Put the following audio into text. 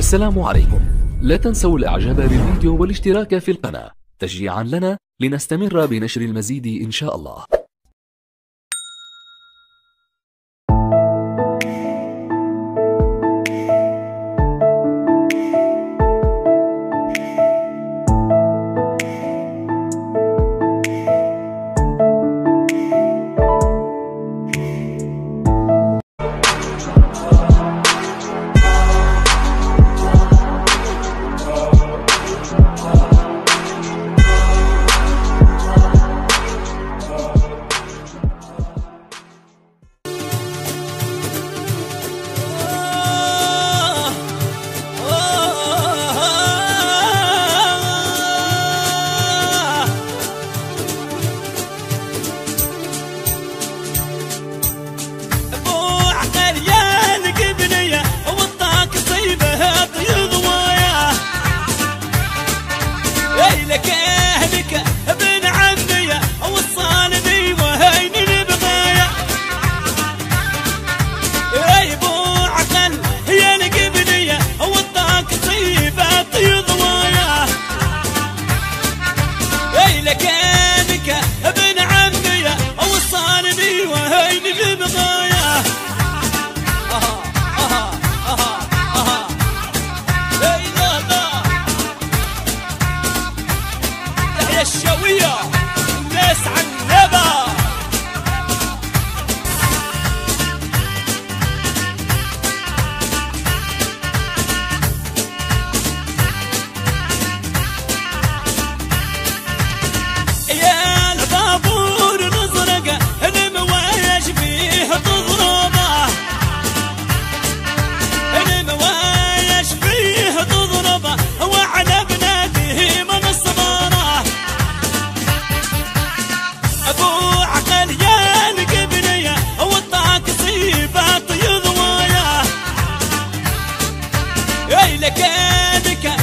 السلام عليكم. لا تنسوا الاعجاب بالفيديو والاشتراك في القناة تشجيعا لنا لنستمر بنشر المزيد إن شاء الله. الشوية الناس عنبة يا البابور نزرق الموايش فيه تضربه، الموايش فيه تضربه وعلى بناته من الصبارة. ابو عقل يا القبلية والطاق صيبات يضوايا، اي لكانك